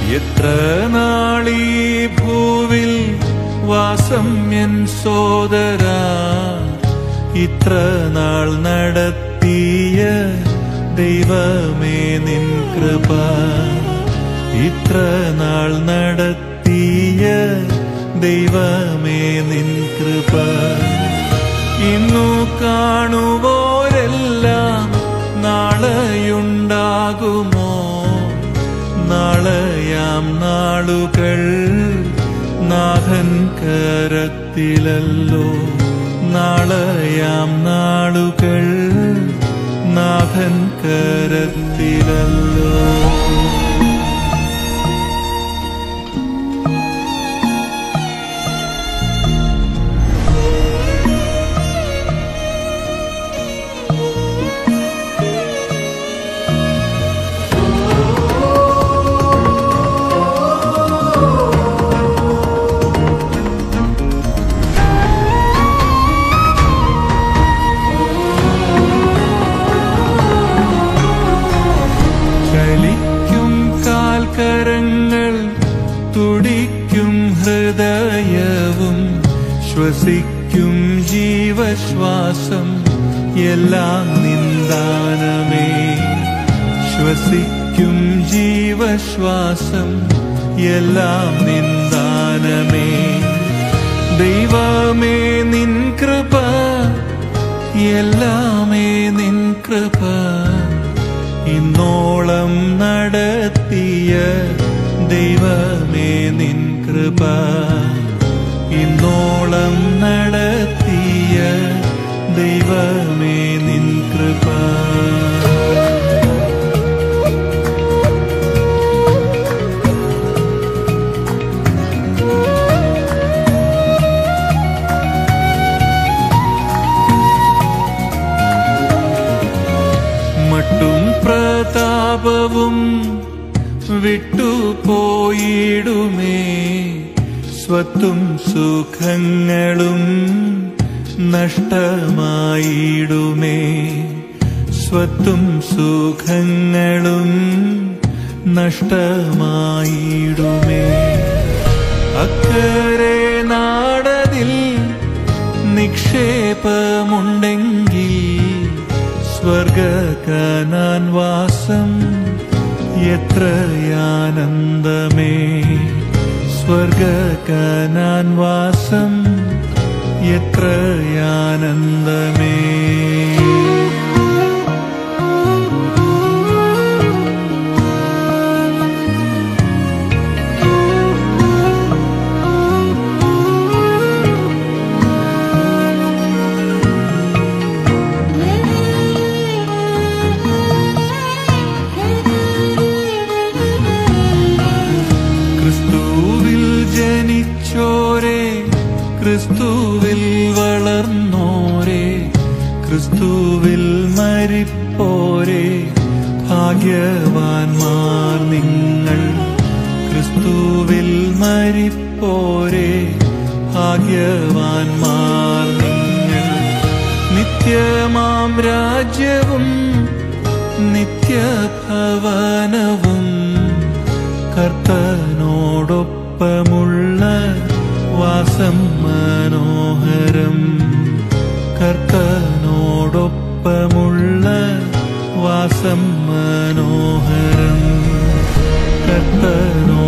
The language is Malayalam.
എത്ര നാളീ ഭൂവിൽ വാസം എൻ സോദരാ, ഇത്ര നാൾ നടത്തിയ ദൈവമേ നിൻ കൃപ, ഇത്ര നാൾ നടത്തിയ ദൈവമേ നിൻ കൃപ. ഇന്നു കാണുവോരെല്ലാം നാളെയുണ്ടാകുമോ? നാളെയാം നാളുകൾ നാഥൻ കരത്തിലല്ലോ, നാളെയാം നാളുകൾ നാഥൻ കരത്തിലല്ലോ. കരങ്ങൾ തുടിക്കും ഹൃദയവും ശ്വസിക്കും ജീവശ്വാസം എല്ലാം നിന്ദാനമേ, ശ്വസിക്കും ജീവശ്വാസം എല്ലാം നിന്ദാനമേ. ദൈവമേ നിൻ കൃപ, എല്ലാമേ നിൻ കൃപ, ഇന്നോളം നടത്തിയ ദൈവമേ നിൻ കൃപ, ഇന്നോളം നടത്തിയ ദൈവമേ നിൻ കൃപ. മട്ടും പ്രതാപവും വിട്ടുപോയിടുമേ, സ്വത്തും സുഖങ്ങളും നഷ്ടമായിടുമേ, സ്വത്തും സുഖങ്ങളും നഷ്ടമായിടുമേ. അക്കരെ നാടതിൽ നിക്ഷേപമുണ്ടെങ്കിൽ സ്വർഗകനാൻ വാസം എത്രയാനന്ദമേ, സ്വർഗകനാൻ വാസം എത്രയാനന്ദമേ. ക്രിസ്തുവിൽ ജനിച്ചോരേ, ക്രിസ്തുവിൽ വളർന്നോരേ, ക്രിസ്തുവിൽ മരിപ്പോരേ, ഭാഗ്യവാന്മാർ നിങ്ങൾ. ക്രിസ്തുവിൽ മരിപ്പോരേ, ഭാഗ്യവാന്മാർ നിങ്ങൾ. നിത്യമാം രാജ്യവും നിത്യഭവനവും കർത്തനോടൊപ്പമുള്ള വാസം മനോഹരം, കർത്തനോടൊപ്പമുള്ള വാസം മനോഹരം, കർത്തനോ